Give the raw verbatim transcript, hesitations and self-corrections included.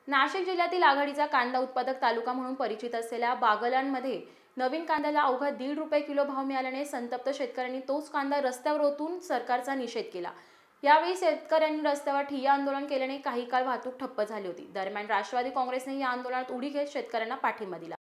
नाशिक जिल्ह्यातील आघाडीचा कांदा उत्पादक तालुका म्हणून परिचित असलेल्या बागलाणमध्ये नवीन कांद्याला अवघा दीड रुपये किलो भाव मिळाल्याने संतप्त शेतकऱ्यांनी तोच कांदा रस्त्यावर ओतून सरकारचा निषेध केला। यावेळी शेतकऱ्यांनी रस्त्यावर ठिय्या आंदोलन केल्याने काही काळ वाहतूक ठप्प झाली होती। दरम्यान राष्ट्रवादी काँग्रेसने या आंदोलनात उडी घेत शेतकऱ्यांना पाठिंबा दिला।